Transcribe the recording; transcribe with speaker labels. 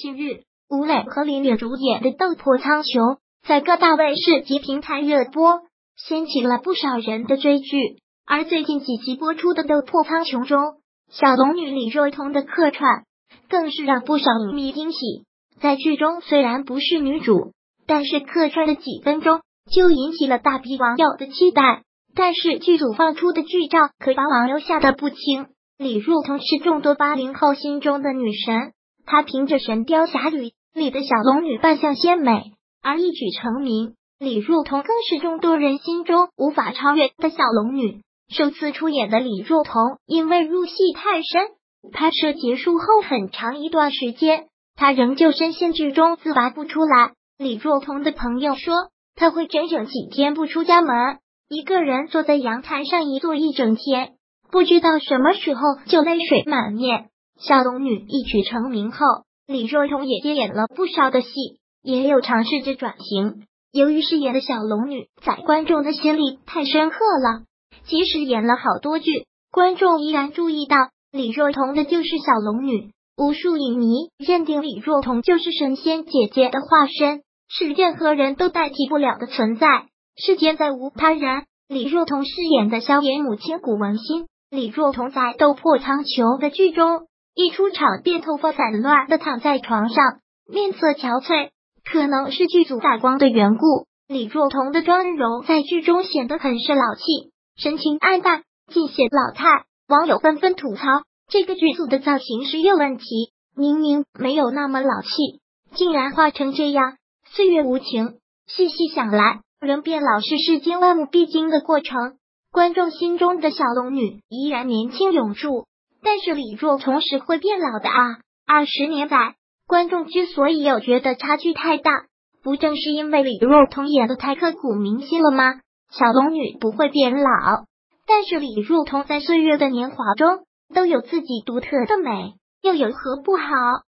Speaker 1: 近日，吴磊和林允主演的《斗破苍穹》在各大卫视及平台热播，掀起了不少人的追剧。而最近几集播出的《斗破苍穹》中，小龙女李若彤的客串更是让不少影迷惊喜。在剧中虽然不是女主，但是客串的几分钟就引起了大批网友的期待。但是剧组放出的剧照可把网友吓得不轻。李若彤是众多80后心中的女神，她凭着《神雕侠侣》里的小龙女扮相鲜美而一举成名。李若彤更是众多人心中无法超越的小龙女。首次出演的李若彤因为入戏太深，拍摄结束后很长一段时间，她仍旧深陷剧中自拔不出来。李若彤的朋友说，她会整整几天不出家门，一个人坐在阳台上一坐一整天，不知道什么时候就泪水满面。小龙女一举成名后，李若彤也接演了不少的戏，也有尝试着转型。由于饰演的小龙女在观众的心里太深刻了，即使演了好多剧，观众依然注意到李若彤的就是小龙女。无数影迷认定李若彤就是神仙姐姐的化身，是任何人都代替不了的存在。世间再无他人。李若彤饰演的萧炎母亲古文心。李若彤在《斗破苍穹》的剧中，一出场便头发散乱的躺在床上，面色憔悴，可能是剧组打光的缘故，李若彤的妆容在剧中显得很是老气，神情暗淡，尽显老态。网友纷纷吐槽，这个剧组的造型师有问题，明明没有那么老气，竟然画成这样。岁月无情，细细想来，人变老是世间万物必经的过程。观众心中的小龙女依然年轻永驻，但是李若彤是会变老的啊。20年来，观众之所以有觉得差距太大，不正是因为李若彤演的太刻骨铭心了吗？小龙女不会变老，但是李若彤在岁月的年华中都有自己独特的美，又有何不好？